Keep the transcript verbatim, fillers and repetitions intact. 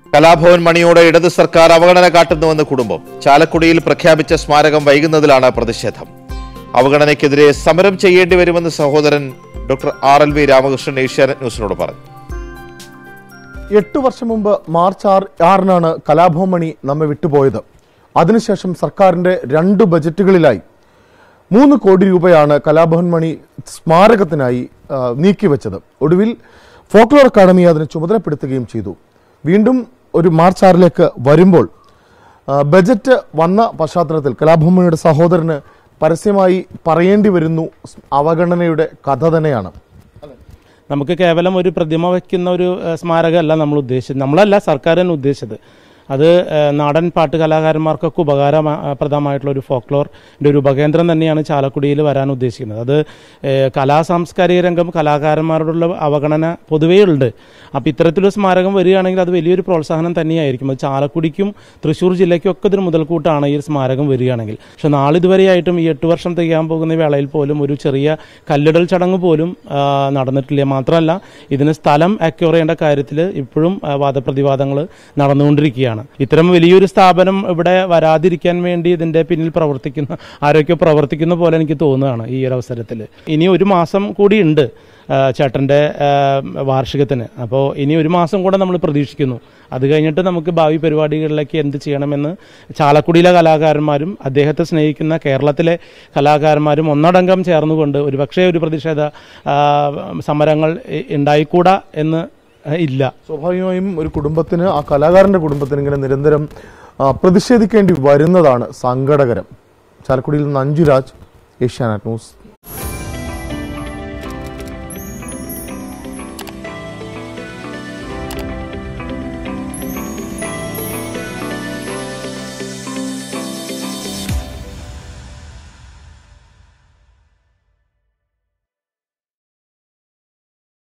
കലാഭവൻ മണിയോട് ഇടത് സർക്കാർ അവഗണന കാട്ടുന്നുവെന്ന് കുടുംബം. ചാലക്കുടിയിൽ പ്രഖ്യാപിച്ച സ്മാരകം വൈകുന്നതിലാണ് പ്രതിഷേധം. അവഗണനയ്ക്കെതിരെ സമരം ചെയ്യേണ്ടി വരുമെന്ന് സഹോദരൻ doctor R L V Ramakrishnan Asianet ന്യൂസിനോട് പറഞ്ഞു. എട്ടു വർഷം മുമ്പ് മാർച്ച് ആറിനാണ് കലാഭവൻ മണി നമ്മെ വിട്ടുപോയത്. അതിനുശേഷം സർക്കാരിന്റെ രണ്ട് ബജറ്റുകളിലായി മൂന്ന് കോടി രൂപയാണ് കലാഭവൻ മണി സ്മാരകത്തിനായി നീക്കിവെച്ചത്. ഒടുവിൽ ഫോക്ലോർ അക്കാദമി അതിന് ചുമതലപ്പെടുത്തുകയും ചെയ്തു. വീണ്ടും ഒരു മാർച്ച് ആറിലേക്ക് വരുമ്പോൾ ബജറ്റ് വന്ന പശ്ചാത്തലത്തിൽ കലാഭവൻ മണിയുടെ സഹോദരന് പരസ്യമായി പറയേണ്ടി വരുന്നു അവഗണനയുടെ കഥ തന്നെയാണ്. നമുക്ക് കേവലം ഒരു പ്രതിമ വയ്ക്കുന്ന ഒരു സ്മാരകമല്ല നമ്മൾ ഉദ്ദേശിച്ചത്, നമ്മളല്ല സർക്കാർ തന്നെ ഉദ്ദേശിച്ചത്. അത് നാടൻ പാട്ട് കലാകാരന്മാർക്കൊക്കെ ഉപകാരപ്രദമായിട്ടുള്ള ഒരു ഫോക്ലോറിൻ്റെ ഒരു ഉപകേന്ദ്രം തന്നെയാണ് ചാലക്കുടിയിൽ വരാൻ ഉദ്ദേശിക്കുന്നത്. അത് കലാ സാംസ്കാരിക രംഗം കലാകാരന്മാരോടുള്ള അവഗണന പൊതുവേ ഉണ്ട്. അപ്പോൾ ഇത്തരത്തിലൊരു സ്മാരകം വരികയാണെങ്കിൽ അത് വലിയൊരു പ്രോത്സാഹനം തന്നെയായിരിക്കും. അത് ചാലക്കുടിക്കും തൃശ്ശൂർ ജില്ലയ്ക്കും ഒക്കെ ഇതൊരു മുതൽക്കൂട്ടാണ് ഈ സ്മാരകം വരികയാണെങ്കിൽ. പക്ഷെ നാളിതുവരെയായിട്ടും ഈ എട്ട് വർഷം തികയാൻ പോകുന്ന വേളയിൽ പോലും ഒരു ചെറിയ കല്ലിടൽ ചടങ്ങ് പോലും നടന്നിട്ടില്ല. മാത്രമല്ല ഇതിന് സ്ഥലം അക്വയർ ചെയ്യേണ്ട കാര്യത്തിൽ ഇപ്പോഴും വാദപ്രതിവാദങ്ങൾ നടന്നുകൊണ്ടിരിക്കുകയാണ്. ഇത്തരം വലിയൊരു സ്ഥാപനം ഇവിടെ വരാതിരിക്കാൻ വേണ്ടി ഇതിന്റെ പിന്നിൽ പ്രവർത്തിക്കുന്ന ആരൊക്കെ പ്രവർത്തിക്കുന്ന പോലെ എനിക്ക് തോന്നുകയാണ് ഈ ഒരു അവസരത്തിൽ. ഇനി ഒരു മാസം കൂടി ഉണ്ട് ചേട്ടൻ്റെ വാർഷികത്തിന്. അപ്പോൾ ഇനി ഒരു മാസം കൂടെ നമ്മൾ പ്രതീക്ഷിക്കുന്നു. അത് കഴിഞ്ഞിട്ട് നമുക്ക് ഭാവി പരിപാടികളിലേക്ക് എന്ത് ചെയ്യണമെന്ന് ചാലക്കുടിയിലെ കലാകാരന്മാരും അദ്ദേഹത്തെ സ്നേഹിക്കുന്ന കേരളത്തിലെ കലാകാരന്മാരും ഒന്നടങ്കം ചേർന്നുകൊണ്ട് ഒരുപക്ഷെ ഒരു പ്രതിഷേധ സമരങ്ങൾ ഉണ്ടായിക്കൂടാ എന്ന് ഇല്ല. സ്വാഭാവികമായും ഒരു കുടുംബത്തിന്, ആ കലാകാരന്റെ കുടുംബത്തിന് ഇങ്ങനെ നിരന്തരം പ്രതിഷേധിക്കേണ്ടി വരുന്നതാണ് സങ്കടകരം. ചാലക്കുടിയിൽ നിന്ന് അഞ്ജുരാജ്, ഏഷ്യാനെറ്റ് ന്യൂസ്.